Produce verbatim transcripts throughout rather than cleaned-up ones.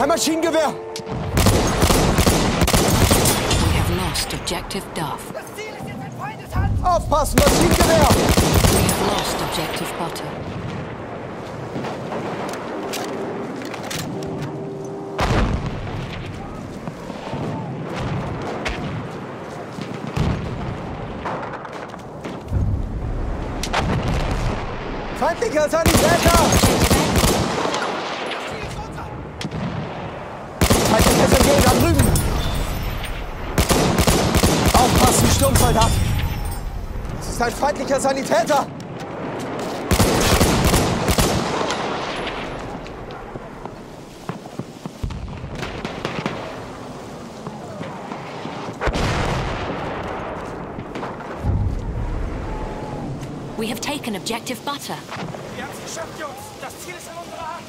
Ein Maschinengewehr! We have lost objective Duff. Das Ziel ist jetzt in Feindeshand! Aufpassen, Maschinengewehr! We have lost objective Butter. Feindlicher Sanitäter! Feindlicher Sanitäter da drüben! Aufpassen, Sturmsoldat! Es ist ein feindlicher Sanitäter! We have taken objective Butter. Wir haben es geschafft, Jungs! Das Ziel ist in unserer Hand!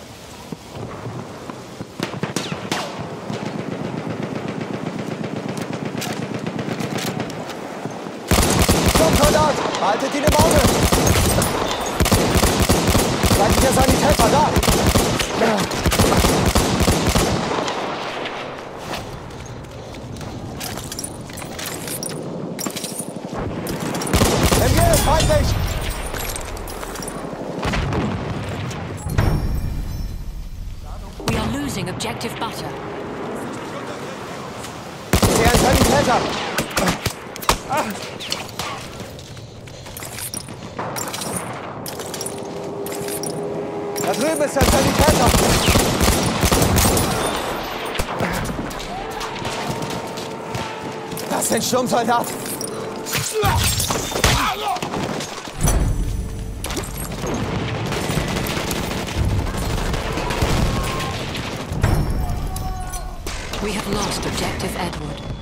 Sturmsoldat! Behaltet ihn im Auge! Feindlicher Sanitäter, da! M G ist feindlich! We are losing objective Butter. Ich sehe einen Sanitäter! Da drüben ist ein Sanitäter! Das ist ein Sturmsoldat! We have lost objective Edward.